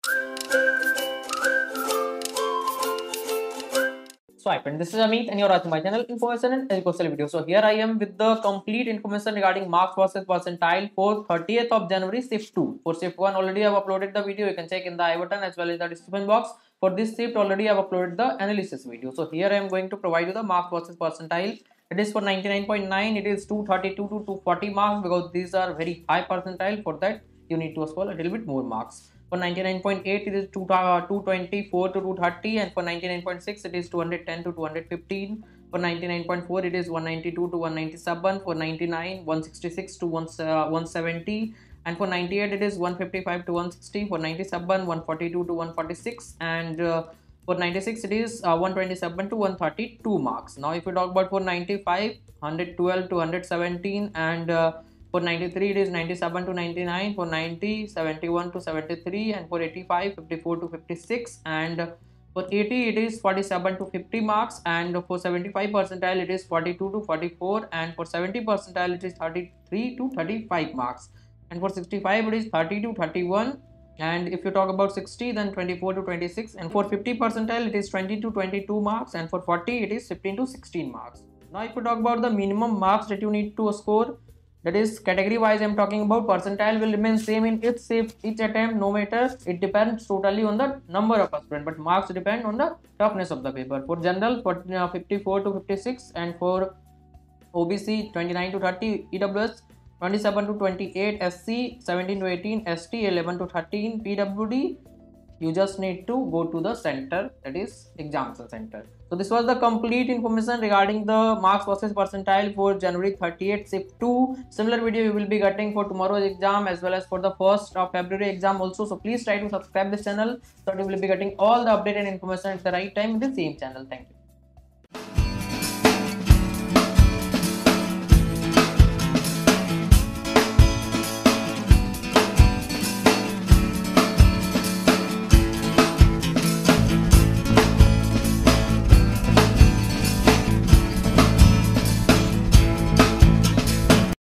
So hi friend, this is Amit and you're watching my channel Information and Educational Video. So here I am with the complete information regarding marks versus percentile for 30th of January shift 2. For shift 1 already I have uploaded the video, you can check in the I button as well as the description box. For this shift already I have uploaded the analysis video. So here I am going to provide you the marks versus percentile. It is for 99.9, it is 232 to 240 marks because these are very high percentile. For that you need to score a little bit more marks. For 99.8 it is 224 to 230, and for 99.6 it is 210 to 215. For 99.4 it is 192 to 197. For 99 166 to 170, and for 98 it is 155 to 160. For 97 142 to 146, and for 96 it is 127 to 132 marks. Now if you talk about for 95 112 to 117, and for 93 it is 97 to 99. For 90 71 to 73, and for 85 54 to 56, and for 80 it is 47 to 50 marks, and for 75 percentile it is 42 to 44, and for 70 percentile it is 33 to 35 marks, and for 65 it is 30 to 31, and if you talk about 60 then 24 to 26, and for 50 percentile it is 20 to 22 marks, and for 40 it is 15 to 16 marks. Now if you talk about the minimum marks that you need to score, that is category wise I'm talking about, percentile will remain same in each attempt, no matter, it depends totally on the number of aspirants, but marks depend on the toughness of the paper. For general, for 54 to 56, and for OBC 29 to 30, EWS 27 to 28, SC 17 to 18, ST 11 to 13, PWD you just need to go to the center, that is examination center. So this was the complete information regarding the marks versus percentile for January 30th shift 2. Similar video you will be getting for tomorrow's exam as well as for the 1st of February exam also. So please try to subscribe this channel so that you will be getting all the updated information at the right time in the same channel. Thank you.